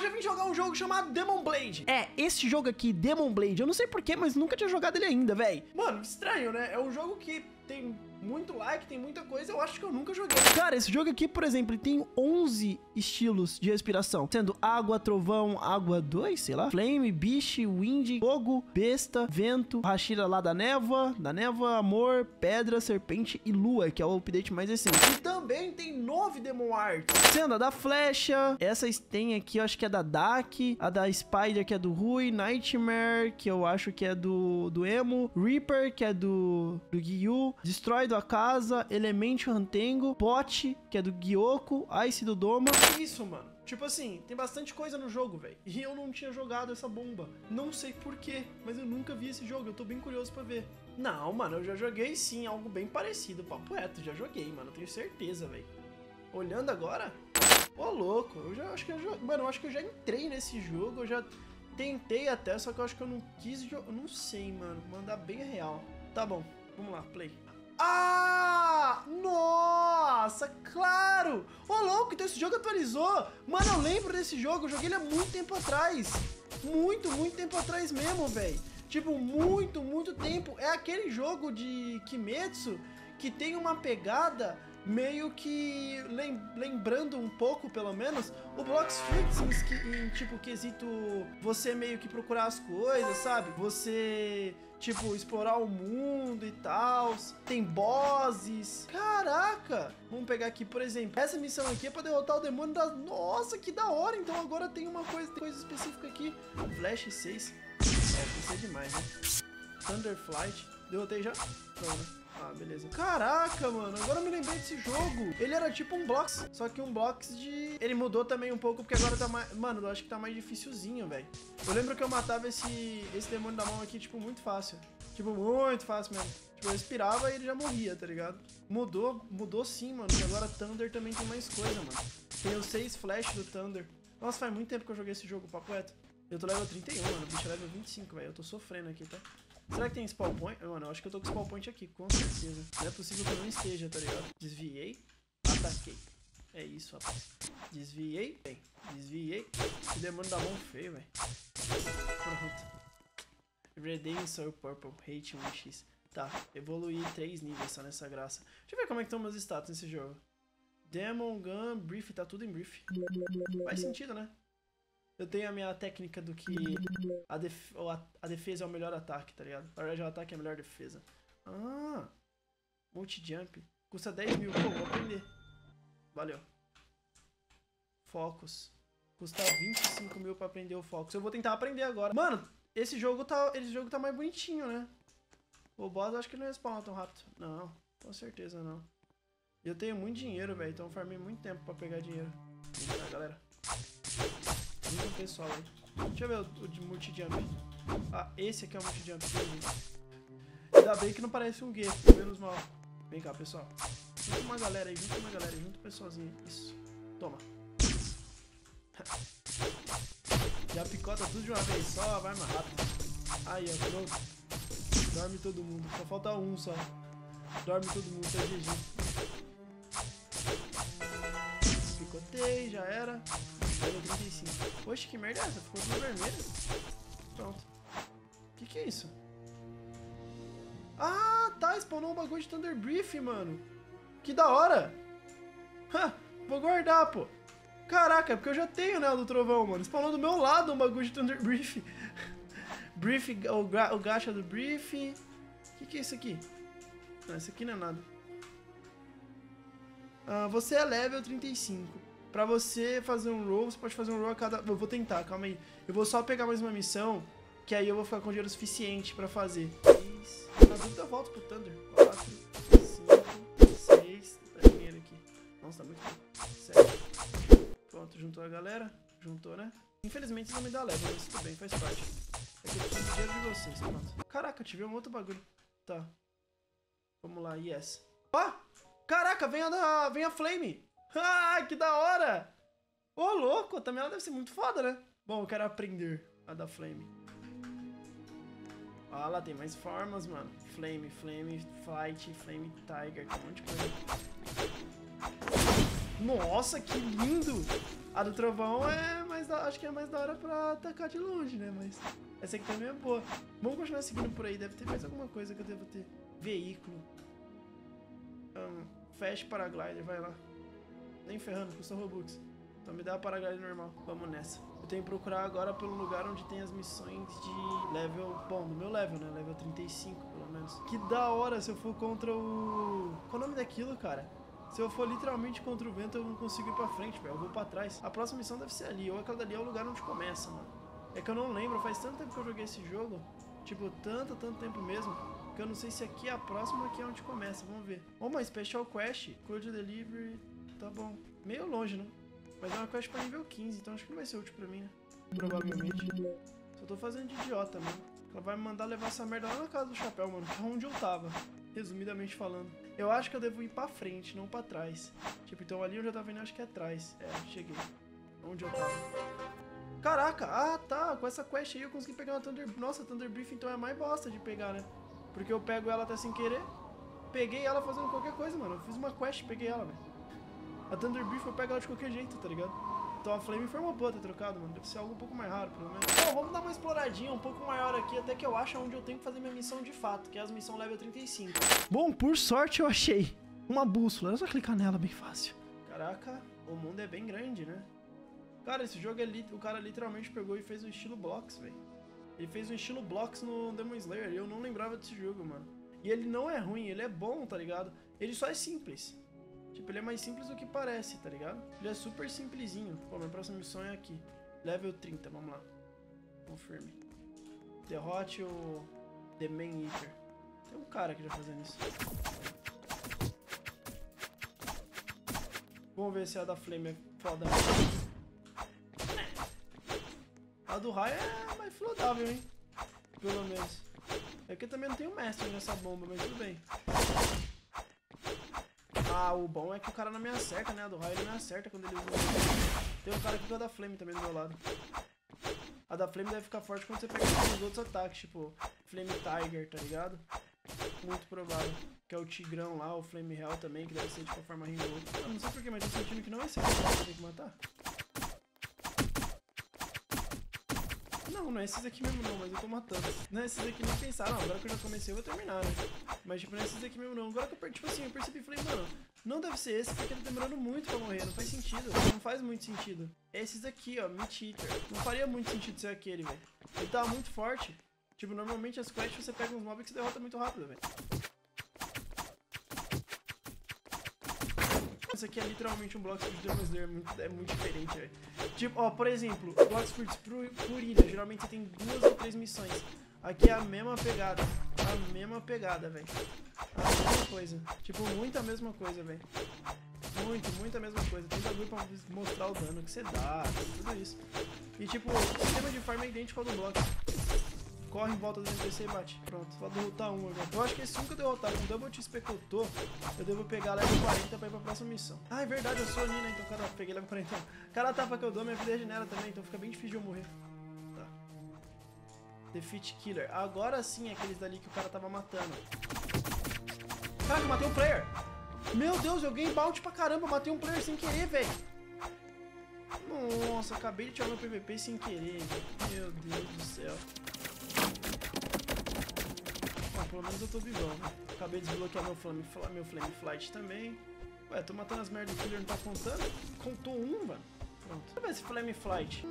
hoje eu vim jogar um jogo chamado Demon Blade. É, esse jogo aqui, Demon Blade, eu não sei porquê, mas nunca tinha jogado ele ainda, velho. Mano, estranho, né? É um jogo que tem muito like, tem muita coisa, eu acho que eu nunca joguei. Cara, esse jogo aqui, por exemplo, ele tem 11 estilos de respiração, sendo água, trovão, água 2, sei lá, flame, beast, wind, fogo, besta, vento, Hashira lá da névoa, amor, pedra, serpente e lua, que é o update mais recente. E também tem 9 Demon Art, sendo a da flecha, essas tem aqui, eu acho que é da Dak, a da Spider, que é do Rui, Nightmare, que eu acho que é do Emo, Reaper, que é do Gyu, Destroy do Akaza, Elemental Rantengo, Pot, que é do Gyoko, Ice do Doma. Isso, mano. Tipo assim, tem bastante coisa no jogo, velho. E eu não tinha jogado essa bomba. Não sei porquê, mas eu nunca vi esse jogo. Eu tô bem curioso pra ver. Não, mano, eu já joguei sim, algo bem parecido. Papo reto, já joguei, mano. Tenho certeza, velho. Olhando agora, ô louco, eu já acho que mano, eu acho que eu já entrei nesse jogo. Eu já tentei até, só que eu acho que eu não quis jogar. Não sei, mano. Mandar bem real. Tá bom, vamos lá, play. Ah, nossa, claro! Ô, louco, então esse jogo atualizou. Mano, eu lembro desse jogo, eu joguei ele há muito tempo atrás. Muito tempo atrás mesmo, velho. Tipo, muito tempo. É aquele jogo de Kimetsu que tem uma pegada meio que lembrando um pouco, pelo menos, o Blox Fruits em tipo, quesito você meio que procurar as coisas, sabe? Você, tipo, explorar o mundo e tal. Tem bosses. Caraca! Vamos pegar aqui, por exemplo, essa missão aqui é pra derrotar o demônio da... Nossa, que da hora! Então agora tem uma coisa específica aqui. Flash 6. Pensei demais, né? Thunderflight. Derrotei já? Não, né? Ah, beleza. Caraca, mano, agora eu me lembrei desse jogo. Ele era tipo um Blox, só que um Blox de... Ele mudou também um pouco, porque agora tá mais... Mano, eu acho que tá mais dificilzinho, velho. Eu lembro que eu matava esse demônio da mão aqui, tipo, muito fácil. Tipo, muito fácil mesmo. Tipo, eu respirava e ele já morria, tá ligado? Mudou sim, mano, porque agora Thunder também tem mais coisa, mano. Tem os 6 flash do Thunder. Nossa, faz muito tempo que eu joguei esse jogo, papo reto. Eu tô level 31, mano, o bicho é level 25, velho. Eu tô sofrendo aqui, tá? Será que tem spawn point? Mano, eu acho que eu tô com spawn point aqui, com certeza. Não é possível que eu não esteja, tá ligado? Desviei, ataquei. É isso, rapaz. Desviei, bem. Desviei. Que demônio da mão feio, velho. Pronto. Redeem Soul Purple, Hate 1x. Tá, evoluí 3 níveis só nessa graça. Deixa eu ver como é que estão meus status nesse jogo. Demon, Gun, Brief, tá tudo em Brief. Faz sentido, né? Eu tenho a minha técnica do que a defesa é o melhor ataque, tá ligado? Na verdade, o ataque é a melhor defesa. Ah, multi-jump. Custa 10 mil. Pô, vou aprender. Valeu. Focus. Custa 25 mil pra aprender o Focus. Eu vou tentar aprender agora. Mano, esse jogo tá mais bonitinho, né? O boss eu acho que não respawna tão rápido. Não, com certeza não. Eu tenho muito dinheiro, velho. Então eu farmei muito tempo pra pegar dinheiro. Vamos lá, galera. Muito pessoal aí. Deixa eu ver o de multi-jump. Ah, esse aqui é o multi-jump. Ainda bem que não parece um Gear, menos mal. Vem cá, pessoal. Junta uma galera aí, junta o pessoalzinho. Isso. Toma. Já picota tudo de uma vez só, vai mais rápido. Aí, ó, pronto. Dorme todo mundo. Só falta um só. Dorme todo mundo, tá GG. Picotei, já era. 35. Oxe, que merda é essa? Ficou tudo vermelho. Pronto. Que é isso? Ah, tá. Spawnou um bagulho de Thunder Brief, mano. Que da hora. Vou guardar, pô. Caraca, é porque eu já tenho, né, o do trovão, mano. Spawnou do meu lado um bagulho de Thunder Brief. Brief, o gacha do Brief. Que é isso aqui? Não, isso aqui não é nada. Você é level 35. Pra você fazer um roll, você pode fazer um roll a cada... Eu vou tentar, calma aí. Eu vou só pegar mais uma missão, que aí eu vou ficar com dinheiro suficiente pra fazer. 3... Na dúvida eu volto pro Thunder. 4, 5, 6... Tá dinheiro aqui. Nossa, tá muito bom. 7. Pronto, juntou a galera. Juntou, né? Infelizmente isso não me dá level, mas tudo bem, faz parte. É que eu preciso do dinheiro de vocês, pronto. Caraca, tive um outro bagulho. Tá. Vamos lá, yes. Ó! Caraca, vem a Flame! Ah, que da hora! Ô, louco, também ela deve ser muito foda, né? Bom, eu quero aprender a da Flame. Ah, lá tem mais formas, mano. Flame, Flight, Flame Tiger, tem um monte de coisa. Nossa, que lindo! A do trovão é mais acho que é mais da hora pra atacar de longe, né? Mas essa aqui também é boa. Vamos continuar seguindo por aí. Deve ter mais alguma coisa que eu devo ter. Veículo. Fast Paraglider, vai lá. Nem ferrando, custa Robux. Então me dá a Paraglider normal. Vamos nessa. Eu tenho que procurar agora pelo lugar onde tem as missões de level... Bom, do meu level, né? Level 35, pelo menos. Que da hora se eu for contra o... Qual é o nome daquilo, cara? Se eu for literalmente contra o vento, eu não consigo ir pra frente, velho. Eu vou pra trás. A próxima missão deve ser ali. Ou aquela dali é o lugar onde começa, mano. É que eu não lembro. Faz tanto tempo que eu joguei esse jogo. Tipo, tanto tempo mesmo. Que eu não sei se aqui é a próxima ou aqui é onde começa. Vamos ver. Uma Special Quest. Code Delivery. Tá bom. Meio longe, né? Mas é uma quest pra nível 15. Então acho que não vai ser útil pra mim, né? Provavelmente. Só tô fazendo de idiota, mano. Ela vai me mandar levar essa merda lá na casa do chapéu, mano. Que é onde eu tava. Resumidamente falando. Eu acho que eu devo ir pra frente, não pra trás. Tipo, então ali eu já tava indo, acho que é atrás. É, cheguei. Onde eu tava. Caraca! Ah, tá. Com essa quest aí eu consegui pegar uma Thunder... Nossa, Thunder Brief então é mais bosta de pegar, né? Porque eu pego ela até sem querer. Peguei ela fazendo qualquer coisa, mano. Eu fiz uma quest e peguei ela, velho. A Thunder Brief eu pego ela de qualquer jeito, tá ligado? Então a Flame foi uma boa ter trocado, mano. Deve ser algo um pouco mais raro, pelo menos. Bom, vamos dar uma exploradinha um pouco maior aqui, até que eu acho onde eu tenho que fazer minha missão de fato, que é as missões level 35. Bom, por sorte eu achei uma bússola. É só clicar nela, bem fácil. Caraca, o mundo é bem grande, né? Cara, esse jogo o cara literalmente pegou e fez um estilo Blocks, velho. Ele fez um estilo Blocks no Demon Slayer e eu não lembrava desse jogo, mano. E ele não é ruim, ele é bom, tá ligado? Ele só é simples. Tipo, ele é mais simples do que parece, tá ligado? Ele é super simplesinho. Pô, minha próxima missão é aqui. Level 30, vamos lá. Confirme. Derrote o The Man Eater. Tem um cara aqui já fazendo isso. Vamos ver se a da Flame é foda. A do raio é mais flodável, hein? Pelo menos. É que também não tem um mestre nessa bomba, mas tudo bem. Ah, o bom é que o cara não me acerta, né? A do raio ele me acerta quando ele usa. Tem um cara aqui com a da Flame também do meu lado. A da Flame deve ficar forte quando você pega os outros ataques, tipo Flame Tiger, tá ligado? Muito provável. Que é o Tigrão lá, o Flame Hell também, que deve ser tipo a forma Rainbow. Eu não sei porquê, mas tô sentindo que não é esse aqui que eu tenho que matar. Não é esses aqui mesmo não, mas eu tô matando. Não é esses aqui nem pensar, não, agora que eu já comecei eu vou terminar, né? Mas tipo, não é esses aqui mesmo não. Agora que eu, tipo assim, eu percebi e falei, mano, não deve ser esse porque tá demorando muito pra morrer, não faz sentido, não faz muito sentido. É esses aqui, ó, Meat Eater. Não faria muito sentido ser aquele, velho. Ele tava muito forte. Tipo, normalmente as quests você pega uns mobs que você derrota muito rápido, velho. Isso aqui é literalmente um Blox Fruits Demon Slayer, é muito diferente, velho. Tipo, ó, por exemplo, Blox Fruits por ilha, geralmente você tem 2 ou 3 missões. Aqui é a mesma pegada, velho. A mesma coisa. Tipo, muita mesma coisa, velho. Muita mesma coisa. Tem bagulho pra mostrar o dano que você dá, tudo isso. E tipo, o sistema de farm é idêntico ao do Blox. Corre em volta do NPC e bate. Pronto, só derrotar um agora. Eu acho que esse um que eu derrotar com o Double XP que eu tô, eu devo pegar level 40 pra ir pra próxima missão. Ah, é verdade, eu sou ali, né? Então, cara, peguei level 40. Cada tapa que eu dou, minha vida regenera também, então fica bem difícil de eu morrer. Tá. Defeat Killer. Agora sim é aqueles dali que o cara tava matando. Caraca, eu matei um player! Meu Deus, eu ganhei bounty pra caramba, eu matei um player sem querer, velho. Nossa, acabei de tirar meu PVP sem querer, velho. Meu Deus do céu. Pelo menos eu tô vivão, né? Acabei de desbloquear meu Flame Flight também. Ué, tô matando as merdas do killer, não tá contando? Contou um, mano. Pronto. Deixa eu ver esse Flame Flight.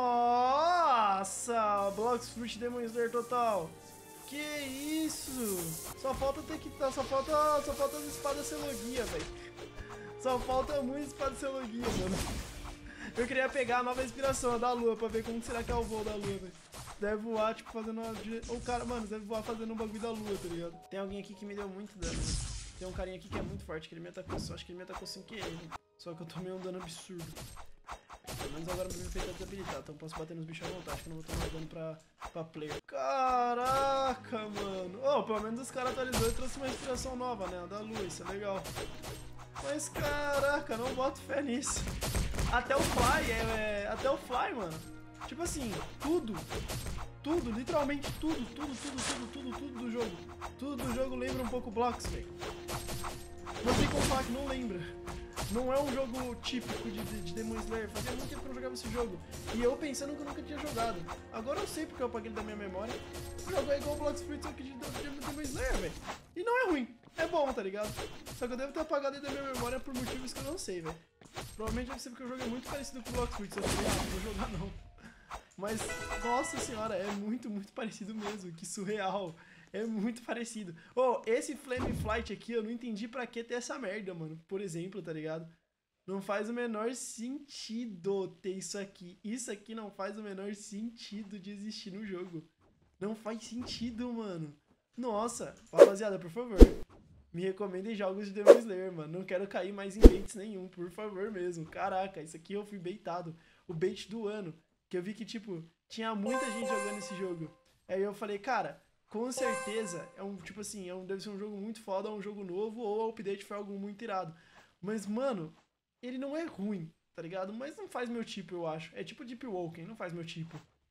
Nossa! Blox Fruit Demon Slayer total. Que isso? Só falta ter que... Só falta as espadas Celogia, velho. Só falta muito espada Celogia, mano. Eu queria pegar a nova inspiração, a da lua, pra ver como será que é o voo da lua, velho. Deve voar, tipo, fazendo uma... O cara, mano, deve voar fazendo um bagulho da lua, tá ligado? Tem alguém aqui que me deu muito dano, né? Tem um carinha aqui que é muito forte, que ele me atacou, só acho que ele me atacou sem querer, né? Só que eu tomei um dano absurdo. Pelo menos agora meu PVP tá desabilitado, então eu posso bater nos bichos à vontade, que eu não vou tomar dano pra player. Caraca, mano! Oh, pelo menos os caras atualizou e trouxe uma inspiração nova, né? A da lua, isso é legal. Mas, caraca, não boto fé nisso. Até o Fly, até o Fly, mano. Tipo assim, tudo, literalmente tudo do jogo. Tudo do jogo lembra um pouco Blocks, velho. Não tem como falar que não lembra. Não é um jogo típico de Demon Slayer. Fazia muito tempo que eu não jogava esse jogo. E eu pensando que eu nunca tinha jogado. Agora eu sei porque eu apaguei ele da minha memória. O jogo é igual o Blox Fruit, só que de Demon Slayer, velho. E não é ruim. É bom, tá ligado? Só que eu devo ter apagado ele da minha memória por motivos que eu não sei, velho. Provavelmente deve ser porque o jogo é muito parecido com o Blox Fruit. Só que eu não vou jogar, não. Mas, nossa senhora, é muito parecido mesmo. Que surreal. É muito parecido. Oh, esse Flame Flight aqui, eu não entendi pra que ter essa merda, mano. Por exemplo, tá ligado? Não faz o menor sentido ter isso aqui. Isso aqui não faz o menor sentido de existir no jogo. Não faz sentido, mano. Nossa, rapaziada, por favor. Me recomendem jogos de Demon Slayer, mano. Não quero cair mais em baits nenhum, por favor mesmo. Caraca, isso aqui eu fui baitado. O bait do ano. Que eu vi que, tipo, tinha muita gente jogando esse jogo. Aí eu falei, cara... Com certeza, é um, tipo assim, deve ser um jogo muito foda, um jogo novo, ou o update foi algo muito irado. Mas, mano, ele não é ruim, tá ligado? Mas não faz meu tipo, eu acho. É tipo Deep Walking, não faz meu tipo.